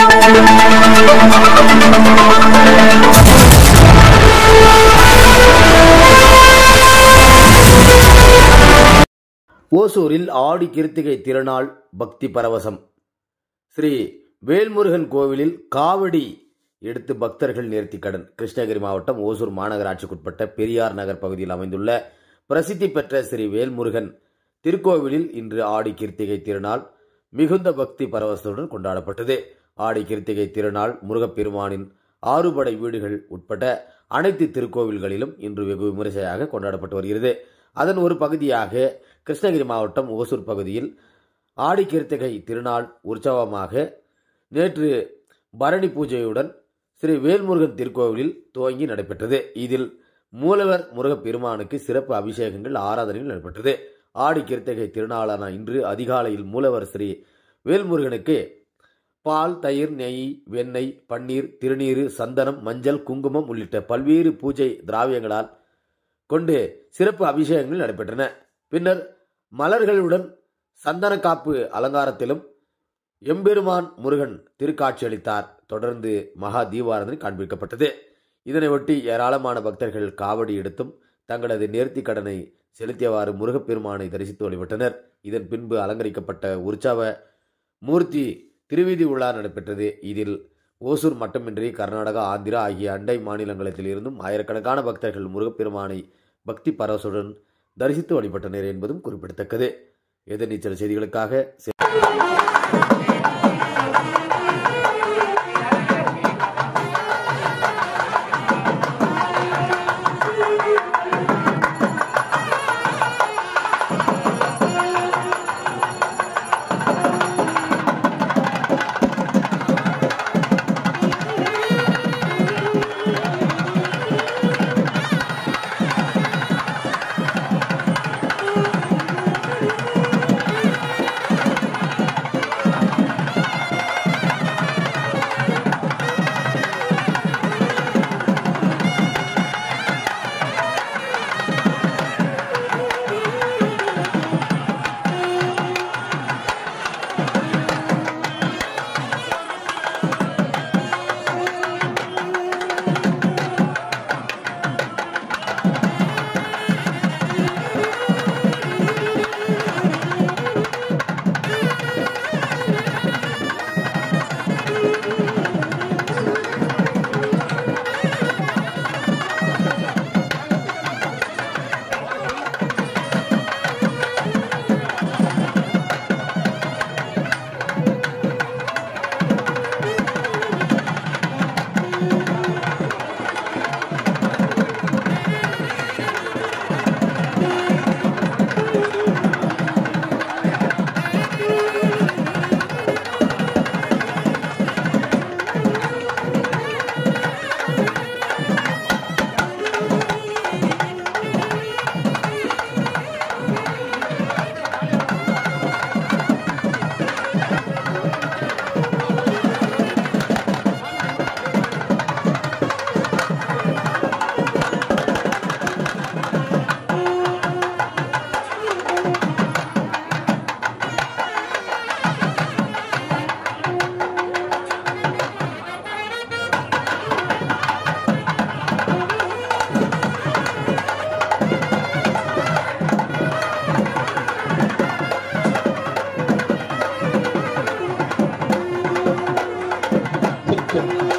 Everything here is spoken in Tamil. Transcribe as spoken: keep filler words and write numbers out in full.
ஓசூரில் ஆடி கிருத்திகை திருநாள் பக்தி பரவசம். ஸ்ரீ வேல்முருகன் கோவிலில் காவடி எடுத்து பக்தர்கள் நேர்த்திக்கடன். கிருஷ்ணகிரி மாவட்டம் ஓசூர் மாநகராட்சிக்குட்பட்ட பெரியார் நகர் பகுதியில் அமைந்துள்ள பிரசித்தி பெற்ற ஸ்ரீ வேல்முருகன் திருக்கோவிலில் இன்று ஆடி கிருத்திகை திருநாள் மிகுந்த பக்தி பரவசத்துடன் கொண்டாடப்பட்டது. ஆடி கிருத்திகை திருநாள் முருகப்பெருமானின் ஆறுபடை வீடுகள் உட்பட்ட அனைத்து திருக்கோவில்களிலும் இன்று வெகு விமரிசையாக கொண்டாடப்பட்டு வருகிறது. அதன் ஒரு பகுதியாக கிருஷ்ணகிரி மாவட்டம் ஓசூர் பகுதியில் ஆடி கிருத்திகை திருநாள் உற்சவமாக நேற்று பரணி பூஜையுடன் ஸ்ரீ வேல்முருகன் திருக்கோவிலில் துவங்கி நடைபெற்றது. இதில் மூலவர் முருகப்பெருமானுக்கு சிறப்பு அபிஷேகங்கள் ஆராதனைகள் நடைபெற்றது. ஆடி கிருத்திகை திருநாளான இன்று அதிகாலையில் மூலவர் ஸ்ரீ வேல்முருகனுக்கு பால், தயிர், நெய், வெண்ணெய், பன்னீர், திருநீறு, சந்தனம், மஞ்சள், குங்குமம் உள்ளிட்ட பல்வேறு பூஜை திராவியங்களால் கொண்டு சிறப்பு அபிஷேகங்கள் நடைபெற்றன. பின்னர் மலர்களுடன் சந்தன காப்பு அலங்காரத்திலும் எம்பெருமான் முருகன் திருக்காட்சியளித்தார். தொடர்ந்து மகா தீபாராதனை காண்பிக்கப்பட்டது. இதனையொட்டி ஏராளமான பக்தர்கள் காவடி எடுத்தும் தங்களது நேர்த்தி கடனை செலுத்தியவாறு முருகப்பெருமானை தரிசித்து வழிபட்டனர். இதன் பின்பு அலங்கரிக்கப்பட்ட உற்சவ மூர்த்தி திருவீதி உலா நடைபெற்றது. இதில் ஓசூர் மட்டுமின்றி கர்நாடகா, ஆந்திரா ஆகிய அண்டை மாநிலங்களில் இருந்தும் ஆயிரக்கணக்கான பக்தர்கள் முருகப்பெருமானை பக்தி பரவசுடன் தரிசித்து வழிபட்டனர் என்பதும் குறிப்பிடத்தக்கது. எதிர்நீச்சல் செய்திகளுக்காக Thank you.